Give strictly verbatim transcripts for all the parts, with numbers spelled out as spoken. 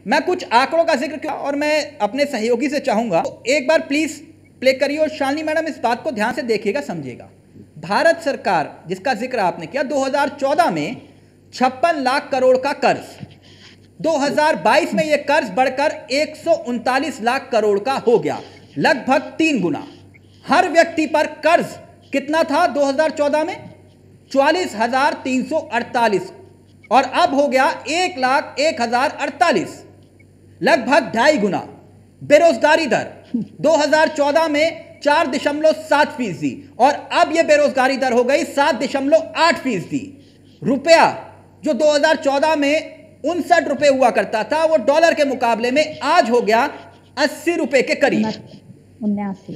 मैं कुछ आंकड़ों का जिक्र किया और मैं अपने सहयोगी से चाहूंगा तो एक बार प्लीज प्ले करिए और शालिनी मैडम इस बात को ध्यान से देखिएगा, समझिएगा। भारत सरकार जिसका जिक्र आपने किया, दो हज़ार चौदह में छप्पन लाख करोड़ का कर्ज, दो हज़ार बाईस में यह कर्ज बढ़कर एक सौ उनतालीस लाख करोड़ का हो गया, लगभग तीन गुना। हर व्यक्ति पर कर्ज कितना था दो हज़ार चौदह में? चौवालीस हजार तीन सौ अड़तालीस, और अब हो गया एक लाख एक हजार अड़तालीस, लगभग ढाई गुना। बेरोजगारी दर दो हज़ार चौदह में चार दशमलव सात फीसदी और अब यह बेरोजगारी दर हो गई सात दशमलव आठ फीसदी। रुपया जो दो हज़ार चौदह में उनसठ रुपए हुआ करता था, वो डॉलर के मुकाबले में आज हो गया अस्सी रुपए के करीब। उन्यासी।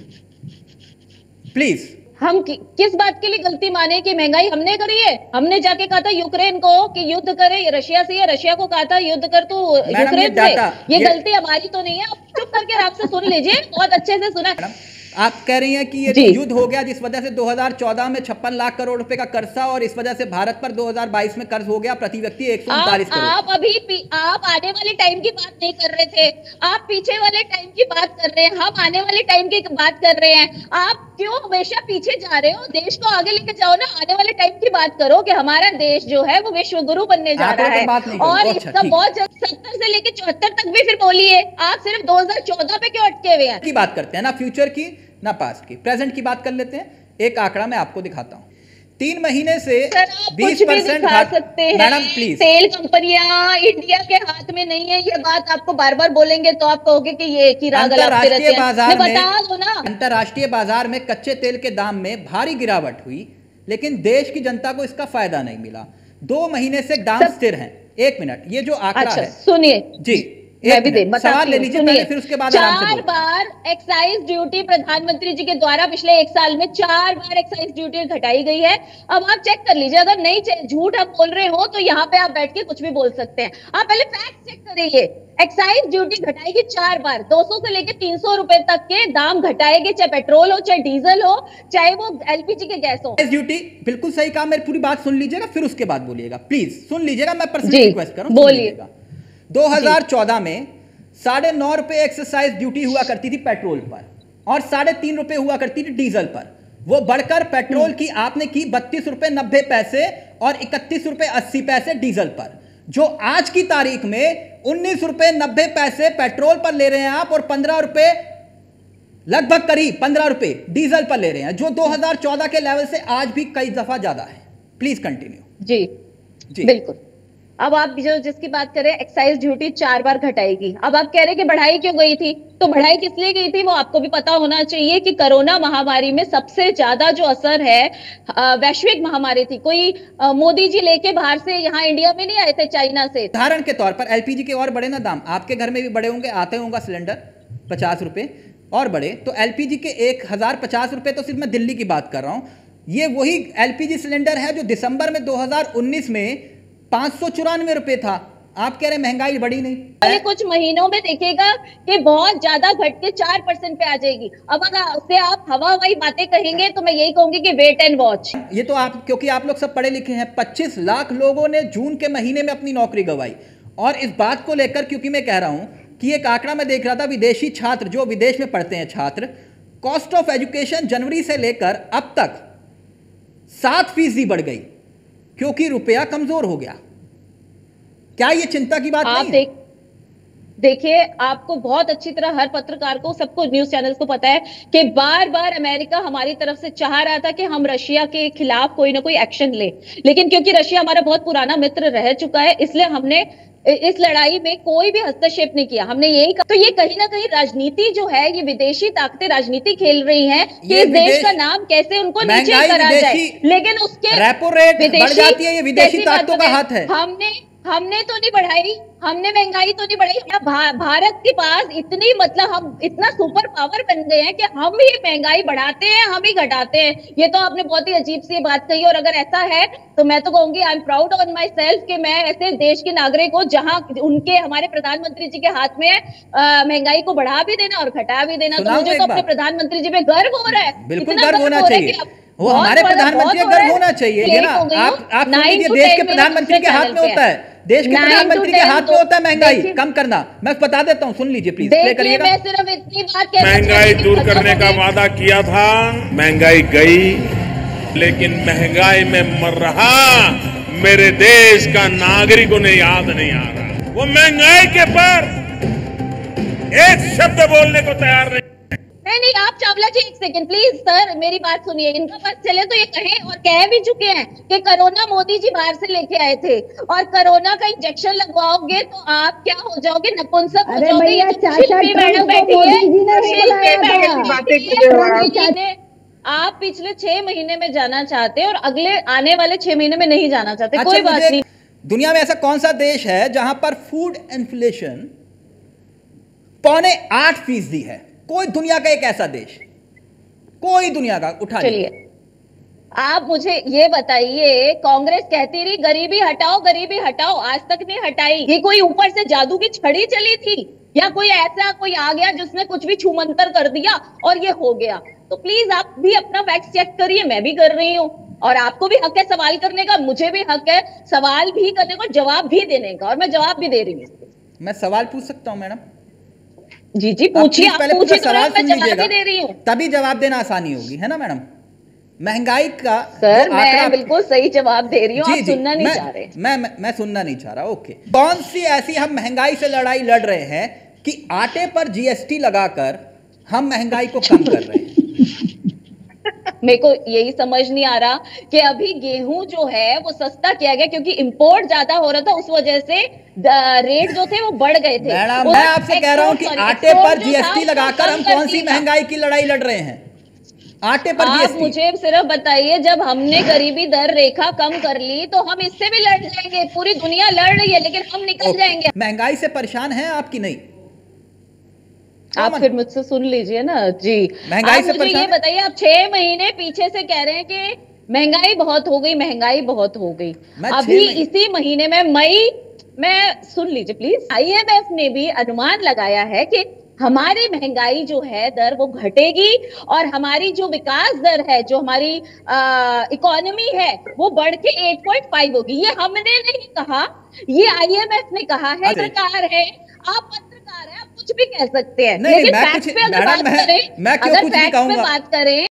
प्लीज, हम कि, किस बात के लिए गलती माने कि महंगाई हमने करी है? हमने जाके कहा था यूक्रेन को कि युद्ध करे रशिया से, या रशिया को कहा था युद्ध कर तू यूक्रेन से। ये, ये गलती हमारी तो नहीं है। आप चुप करके आपसे सुन लीजिए, बहुत अच्छे से सुना। आप कह रही हैं कि ये युद्ध हो गया जिस वजह से दो हज़ार चौदह में छप्पन लाख करोड़ रुपए का कर्ज था और इस वजह से भारत पर दो हज़ार बाईस में कर्ज हो गया प्रति व्यक्ति एक सौ उनतालीस करोड़। आप अभी आप आने वाले टाइम की बात नहीं कर रहे थे, आप पीछे वाले टाइम की बात कर रहे हैं, हम आने वाले टाइम की बात कर रहे हैं। आप क्यों हमेशा पीछे जा रहे हो? देश को आगे लेके जाओ ना, आने वाले टाइम की बात करो कि हमारा देश जो है वो विश्व गुरु बनने जा रहा है। और इसका बहुत सत्तर से लेके चौहत्तर तक भी फिर बोलिए, आप सिर्फ दो हज़ार चौदह पे क्यों अटके हुए हैं? की बात करते हैं ना फ्यूचर की ना पास्ट की, प्रेजेंट की बात कर लेते हैं। एक आंकड़ा मैं आपको दिखाता हूं, तीन महीने से बीस परसेंट दिखा सकते हैं। मैडम प्लीज, तेल कंपनियां इंडिया के हाथ में नहीं है, ये बात आपको बार बार बोलेंगे तो आप कहोगे कि ये एक ही राग लगाते रहते हैं। बाजार में बता दो ना, अंतरराष्ट्रीय बाजार में कच्चे तेल के दाम में भारी गिरावट हुई, लेकिन देश की जनता को इसका फायदा नहीं मिला। दो महीने से दाम स्थिर हैं। एक मिनट, ये जो आंकड़ा है सुनिए जी, मैं भी दे सवाल ले लीजिए पहले, फिर उसके बाद आराम से चार बार एक्साइज ड्यूटी प्रधानमंत्री जी के द्वारा पिछले एक साल में चार बार एक्साइज ड्यूटी घटाई गई है। अब आप चेक कर लीजिए, अगर नहीं झूठ आप बोल रहे हो तो यहाँ पे आप बैठ के कुछ भी बोल सकते हैं। आप पहले फैक्ट चेक करिए। एक्साइज ड्यूटी घटाएगी चार बार, दो सौ से लेकर तीन सौ रुपए तक के दाम घटाएंगे, चाहे पेट्रोल हो, चाहे डीजल हो, चाहे वो एलपीजी के गैस हो। ड्यूटी बिल्कुल सही कहा, मेरी पूरी बात सुन लीजिएगा फिर उसके बाद बोलिएगा। प्लीज सुन लीजिएगा, मैं पर्सनली रिक्वेस्ट कर रहा हूं, बोलिएगा। दो हज़ार चौदह में साढ़े नौ रुपए एक्सरसाइज ड्यूटी हुआ करती थी पेट्रोल पर और साढ़े तीन रुपए हुआ करती थी डीजल पर। वो बढ़कर पेट्रोल की आपने की बत्तीस रुपए नब्बे पैसे और इकतीस रुपए अस्सी पैसे डीजल पर, जो आज की तारीख में उन्नीस रुपए नब्बे पैसे पेट्रोल पर ले रहे हैं आप और पंद्रह रुपए लगभग करीब पंद्रह रुपए डीजल पर ले रहे हैं, जो दो हज़ार चौदह के लेवल से आज भी कई दफा ज्यादा है। Please continue. जी जी बिल्कुल। अब आप जो जिसकी बात करें, एक्साइज ड्यूटी चार बार घटाएगी। अब आप कह रहे हैं कि बढ़ाई क्यों गई थी? तो बढ़ाई किस लिए गई थी वो आपको भी पता होना चाहिए कि कोरोना महामारी में सबसे ज्यादा जो असर है वैश्विक महामारी थी। कोई मोदी जी लेके बाहर से यहाँ इंडिया में नहीं आए थे, चाइना से। उदाहरण के तौर पर एलपीजी के और बढ़े ना दाम, आपके घर में भी बड़े होंगे, आते होंगे सिलेंडर पचास रुपए और बड़े, तो एलपीजी के एक हजार पचास रुपए तो सिर्फ मैं दिल्ली की बात कर रहा हूं। ये वही एलपीजी सिलेंडर है जो दिसंबर में दो हज़ार उन्नीस में पांच सौ चौरानवे रुपए था। आप कह रहे महंगाई बढ़ी नहीं? अरे कुछ महीनों में देखिएगा कि बहुत ज्यादा घट के चार परसेंट पे आ जाएगी। अब अगर उससे आप हवा हवाई बातें कहेंगे तो मैं यही कहूंगी कि वेट एंड वॉच। ये तो आप, क्योंकि आप लोग सब पढ़े लिखे हैं। पच्चीस लाख लोगों ने जून के महीने में अपनी नौकरी गंवाई, और इस बात को लेकर क्योंकि मैं कह रहा हूं कि एक आंकड़ा मैं देख रहा था, विदेशी छात्र जो विदेश में पढ़ते हैं छात्र, कॉस्ट ऑफ एजुकेशन जनवरी से लेकर अब तक सात फीसदी बढ़ गई क्योंकि रुपया कमजोर हो गया। क्या ये चिंता की बात आप नहीं देख, देखिए आपको बहुत अच्छी तरह, हर पत्रकार को, सबको, न्यूज चैनल्स को पता है कि बार बार अमेरिका हमारी तरफ से चाह रहा था कि हम रशिया के खिलाफ कोई ना कोई एक्शन ले, लेकिन क्योंकि रशिया हमारा बहुत पुराना मित्र रह चुका है, इसलिए हमने इस लड़ाई में कोई भी हस्तक्षेप नहीं किया। हमने यही कहा। तो ये कहीं ना कहीं राजनीति जो है, ये विदेशी ताकतें राजनीति खेल रही हैं कि इस देश का नाम कैसे उनको नीचे करा जाए, लेकिन उसके रेपो रेट बढ़ जाती है, ये विदेशी ताकतों का हाथ है। हमने हमने तो नहीं बढ़ाई, हमने महंगाई तो नहीं बढ़ाई। भा, भारत के पास इतनी, मतलब हम इतना सुपर पावर बन गए हैं कि हम ही महंगाई बढ़ाते हैं, हम ही घटाते हैं। ये तो आपने बहुत ही अजीब सी बात कही, और अगर ऐसा है तो मैं तो कहूंगी I am proud on my self कि मैं ऐसे देश के नागरिक हूँ जहां उनके, हमारे प्रधानमंत्री जी के हाथ में महंगाई को बढ़ा भी देना और घटा भी देना। तो मुझे तो अपने प्रधानमंत्री जी पे गर्व हो रहा है, बिल्कुल गर्व होना चाहिए। वो हमारे प्रधानमंत्री का गर्व होना चाहिए। ये ना आप आप देश के प्रधानमंत्री के हाथ में होता है। देश के Nine to प्रधानमंत्री के ten हाथ में तो होता है महंगाई देखिए- कम करना। मैं बता देता हूँ, सुन लीजिए प्लीज, प्ले देखिए करिएगा। मैं सिर्फ इतनी बात कहना महंगाई चाहती हूँ दूर कि करने का खत्म वादा किया था, महंगाई गई, लेकिन महंगाई में मर रहा मेरे देश का नागरिक उन्हें याद नहीं आ रहा। वो महंगाई के पर एक शब्द बोलने को तैयार नहीं। नहीं नहीं आप चावला जी एक सेकंड प्लीज सर, मेरी बात सुनिए। इनका पास चले तो ये कहें, और कह भी चुके हैं कि कोरोना मोदी जी बाहर से लेके आए थे, और कोरोना का इंजेक्शन लगवाओगे तो आप क्या हो जाओगे, नपुंसक हो अरे जाओगे। भैया, ये तो चाचा शिल्पी ट्रम्प मैडम को बैठी मोदी है, जी ने नहीं शिल्पी बुलाया था। मैडम बातें बैठी कर रहे हो है। आप। मोदी ने- आप पिछले छह महीने में जाना चाहते हैं और अगले आने वाले छह महीने में नहीं जाना चाहते, अच्छा, कोई बात मुझे- नहीं। दुनिया में ऐसा कौन सा देश है जहां पर फूड इन्फ्लेशन पौने आठ फीसदी है? कोई दुनिया का एक ऐसा देश, कोई दुनिया का उठा लीजिए। चलिए आप मुझे ये बताइए, कांग्रेस कहती रही गरीबी हटाओ गरीबी हटाओ, आज तक नहीं हटाई। ये कोई ऊपर से जादू की छड़ी चली थी, या कोई ऐसा कोई आ गया जिसने कुछ भी छूमंतर कर दिया और ये हो गया? तो प्लीज आप भी अपना फैक्ट चेक करिए, मैं भी कर रही हूँ, और आपको भी हक है सवाल करने का, मुझे भी हक है सवाल भी करने का, जवाब भी देने का, और मैं जवाब भी दे रही हूँ। मैं सवाल पूछ सकता हूं मैडम? जी जी आप पूछिए, प्लीज आप पहले पूछिए पूरा तो सवाल मैं सुन जवाब भी लीजिएगा, दे रही हूँ। तभी जवाब देना आसानी होगी, है ना मैडम? महंगाई का सर जो मैं आंकड़ा- बिल्कुल सही जवाब दे रही हूँ, जी आप जी, सुनना नहीं मैं, चाह रहे। मैं, मैं मैं सुनना नहीं चाह रहा। ओके, कौन सी ऐसी हम महंगाई से लड़ाई लड़ रहे हैं कि आटे पर जीएसटी लगाकर हम महंगाई को कम कर रहे हैं? मेरे को यही समझ नहीं आ रहा कि अभी गेहूं जो है वो सस्ता किया गया क्योंकि इंपोर्ट ज्यादा हो रहा था, उस वजह से रेट जो थे वो बढ़ गए थे। मैडम और मैं आपसे कह रहा हूं कि export, sorry, आटे पर export जो था, जीएसटी उसको लगाकर कम हम कर कौन सी दिया। महंगाई की लड़ाई लड़ रहे हैं? आटे पर आप जीएसटी। मुझे सिर्फ बताइए, जब हमने गरीबी दर रेखा कम कर ली तो हम इससे भी लड़ जाएंगे। पूरी दुनिया लड़ रही है लेकिन हम निकल ओके, जाएंगे। महंगाई से परेशान हैं आपकी नहीं? आप कॉमन। फिर मुझसे सुन लीजिए ना जी। महंगाई आप से मुझे परेशान ये है? बताइए, आप छह महीने पीछे से कह रहे हैं कि महंगाई बहुत हो गई, महंगाई बहुत हो गई। मैं छह अभी महीने- इसी महीने में मई में, सुन लीजिए प्लीज, आईएमएफ ने भी अनुमान लगाया है कि हमारी महंगाई जो है दर वो घटेगी, और हमारी जो विकास दर है, जो हमारी इकोनॉमी है, वो बढ़ के आठ पॉइंट पाँच होगी। ये हमने नहीं कहा, ये आईएमएफ ने कहा है। अरे। सरकार है, आप पत्रकार हैं, आप कुछ भी कह सकते हैं, नहीं, लेकिन मैं फैक्ट्स कुछ- पे अगर मैडम, बात मैं- करें, मैं क्यों अगर कुछ नहीं फैक्ट्स पे कहूंगा? बात करें